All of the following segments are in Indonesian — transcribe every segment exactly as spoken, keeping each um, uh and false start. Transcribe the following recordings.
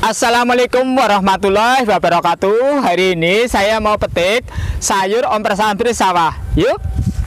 Assalamualaikum warahmatullahi wabarakatuh. Hari ini saya mau petik sayur ompres-ampres sawah. Yuk.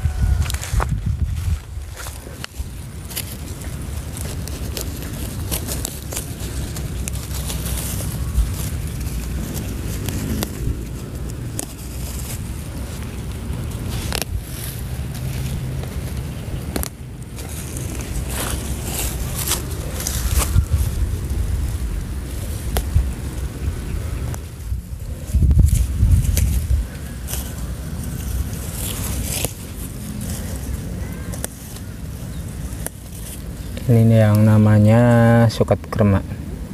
Ini yang namanya suket kremak.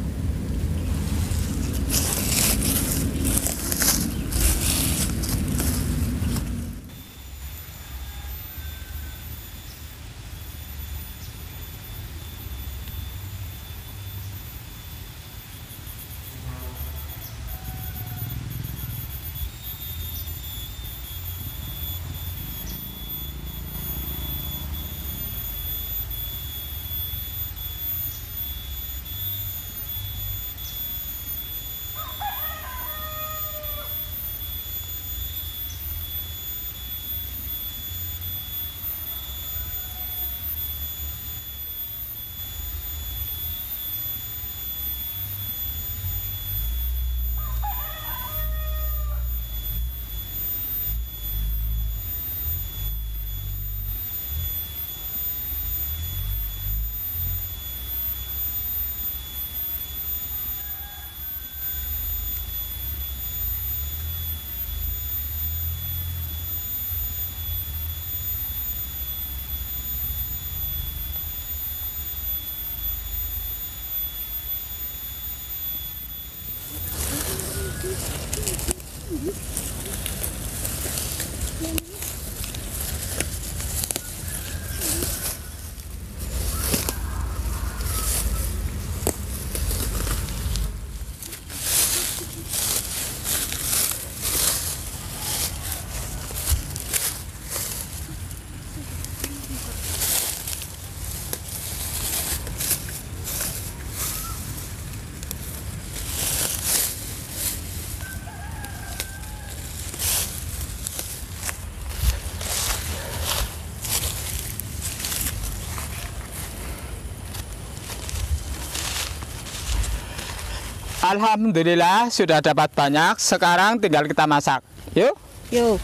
Alhamdulillah sudah dapat banyak. Sekarang tinggal kita masak. Yuk. Yuk.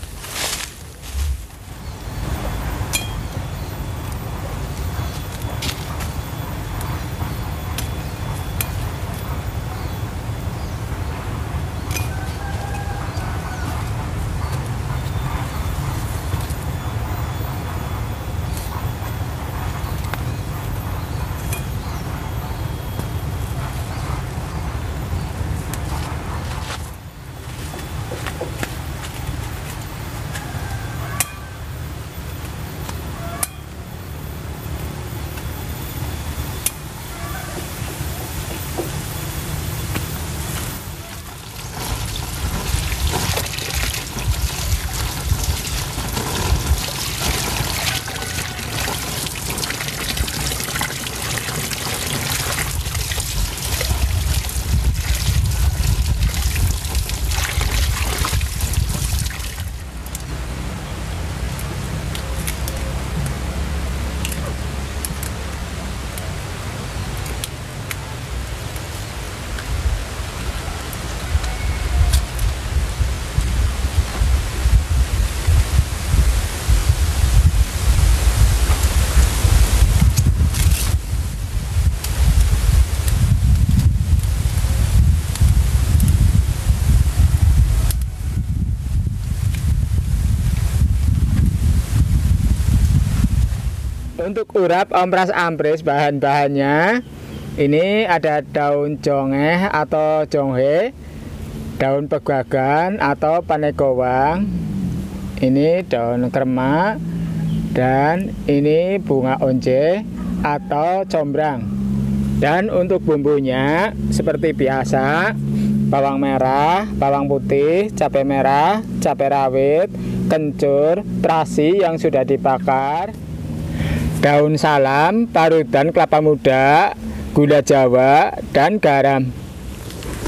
Untuk urap ompres-ampres bahan-bahannya ini ada daun jongeh atau jonghe, daun pegagan atau panekowang, ini daun kremak, dan ini bunga once atau combrang. Dan untuk bumbunya seperti biasa, bawang merah, bawang putih, cabai merah, cabai rawit, kencur, terasi yang sudah dibakar, daun salam, parutan kelapa muda, gula jawa, dan garam.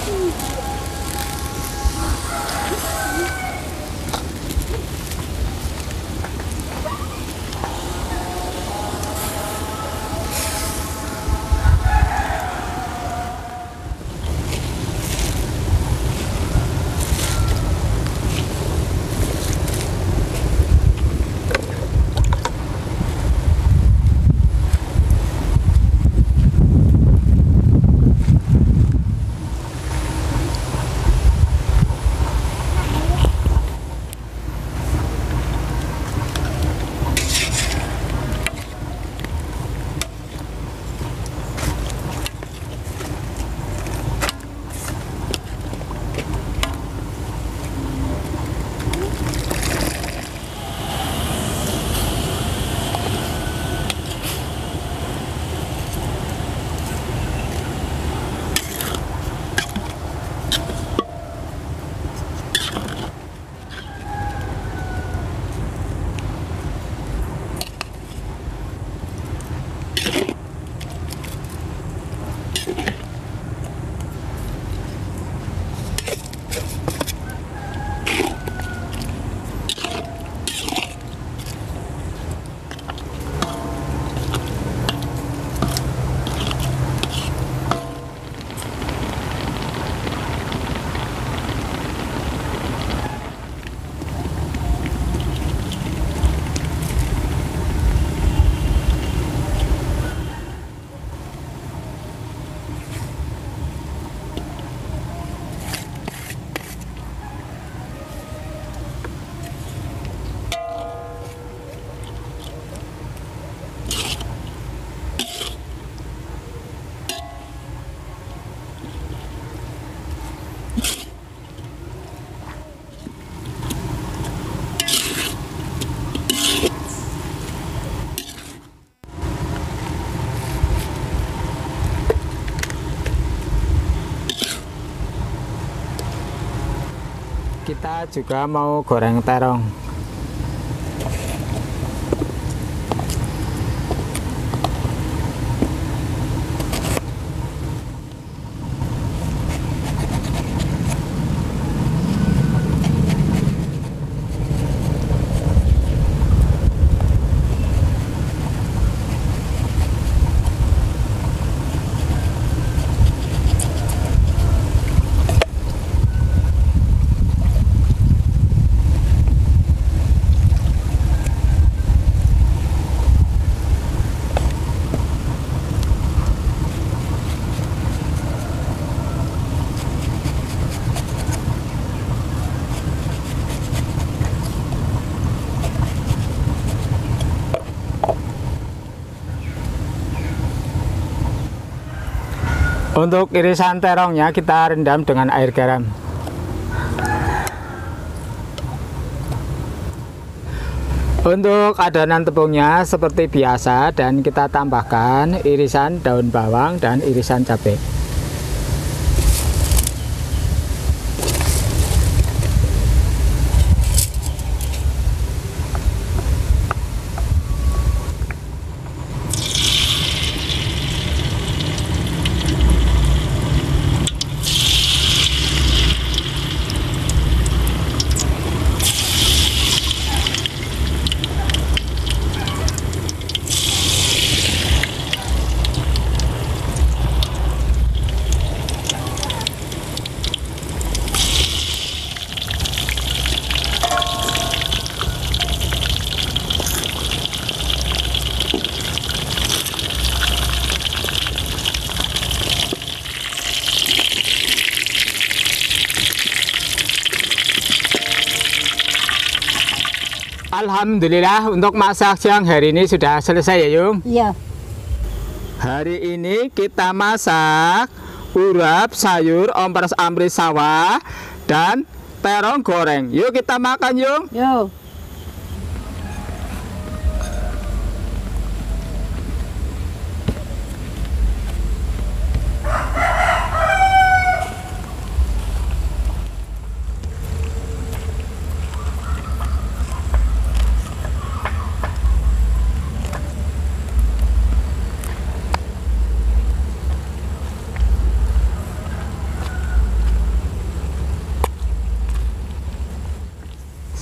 Kita juga mau goreng terong. Untuk irisan terongnya kita rendam dengan air garam. Untuk adonan tepungnya seperti biasa, dan kita tambahkan irisan daun bawang dan irisan cabai. Alhamdulillah, untuk masak siang hari ini sudah selesai ya Yung? Iya. Hari ini kita masak urap sayur ompres ampres sawah dan terong goreng. Yuk kita makan Yung. Yo.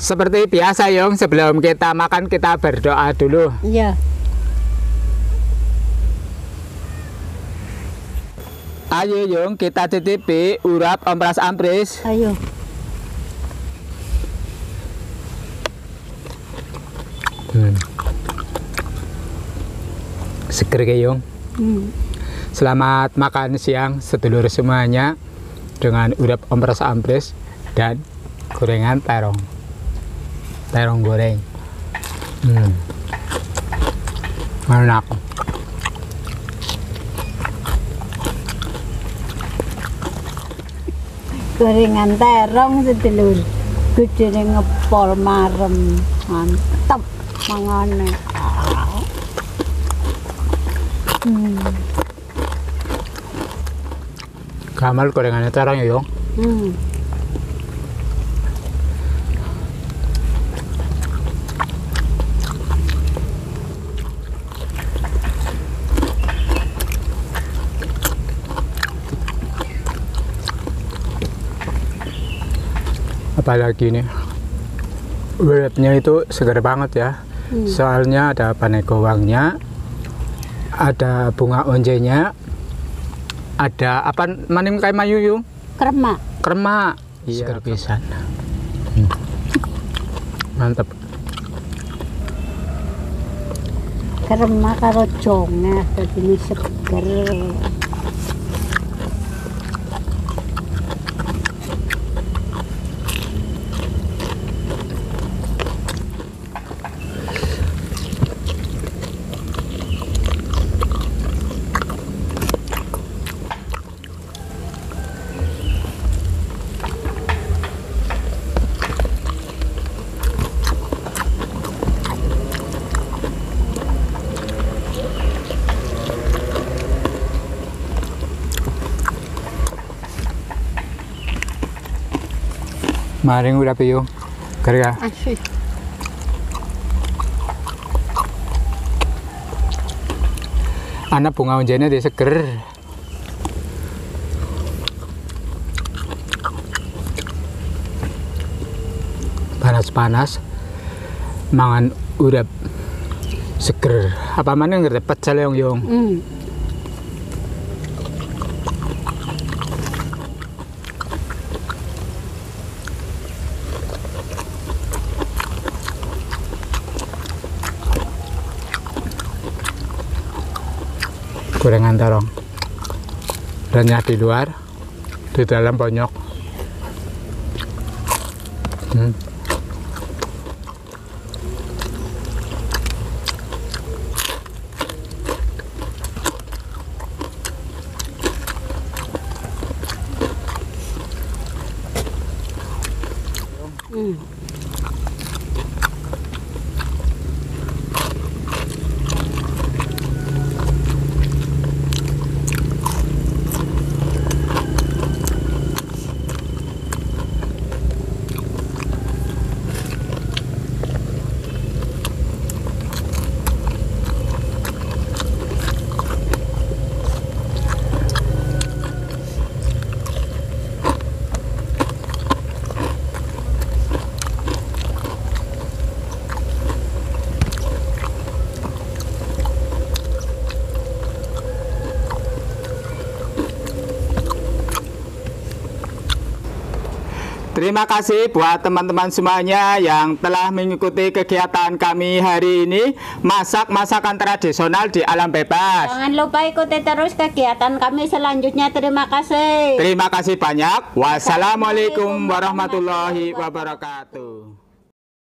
Seperti biasa Yung, sebelum kita makan kita berdoa dulu. Iya. Ayo Yung, kita titipi urap ompras ampris. Ayo. Hmm. Seger ke Yung. Hmm. Selamat makan siang sedulur semuanya dengan urap ompras ampris dan gorengan terong. Terong goreng. Hmm. Enak. Gorengan terong sedulur. Gedene ngepol marem. Mantap mangane. Hmm. Gamal gorengannya terong ya Yung. Hmm. Apalagi nih urapnya itu segar banget ya. Hmm. Soalnya ada panekowangnya, ada bunga onjenya, ada apa manim kayak mayu Yung? Krema. Krema. Iya, segar pisan. Hmm. Mantap. Krema karo jonge dadi seger. Maring urap Yung. Kerja. Asik. Anak bunga onjenya dia seger. Panas-panas mangan urap seger. Apa mana ngerti pecel Yung Yung. Hmm. Gorengan terong. Renyah di luar, di dalam banyak. Hmm. Hmm. Terima kasih buat teman-teman semuanya yang telah mengikuti kegiatan kami hari ini, masak masakan tradisional di alam bebas. Jangan lupa ikuti terus kegiatan kami selanjutnya. Terima kasih. Terima kasih banyak. Wassalamualaikum warahmatullahi wabarakatuh.